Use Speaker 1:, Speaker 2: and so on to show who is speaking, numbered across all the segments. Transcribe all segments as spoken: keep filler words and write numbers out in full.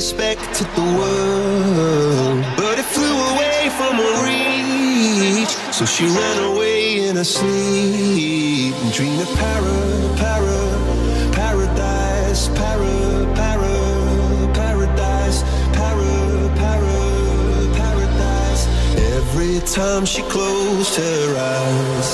Speaker 1: expected the world, but it flew away from her reach. So she ran away in her sleep and dreamed of para, para, paradise, para, para, paradise, para, para, paradise. Every time she closed her eyes,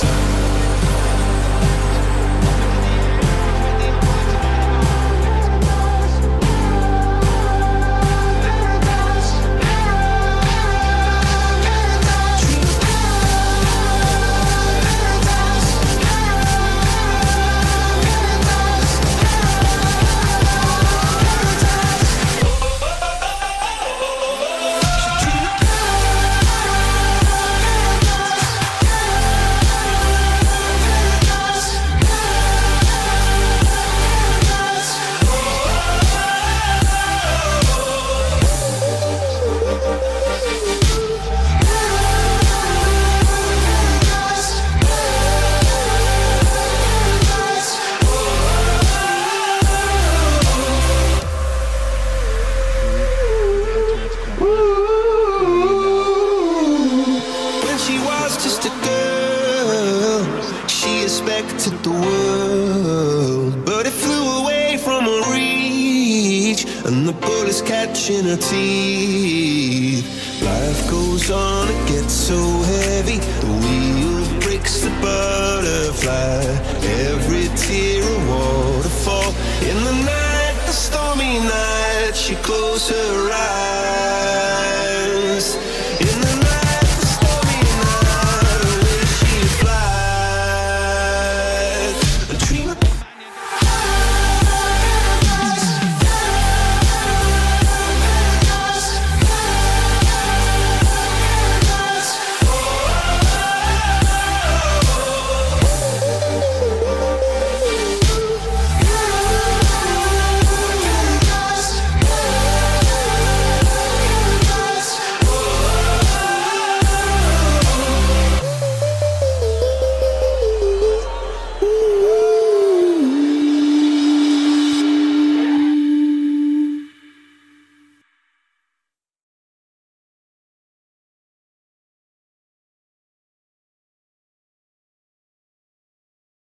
Speaker 1: expected the world, but it flew away from her reach, and the bullets catching her teeth. Life goes on, it gets so heavy, the wheel breaks the butterfly. Every tear a waterfall. In the night, the stormy night, she closed her eyes.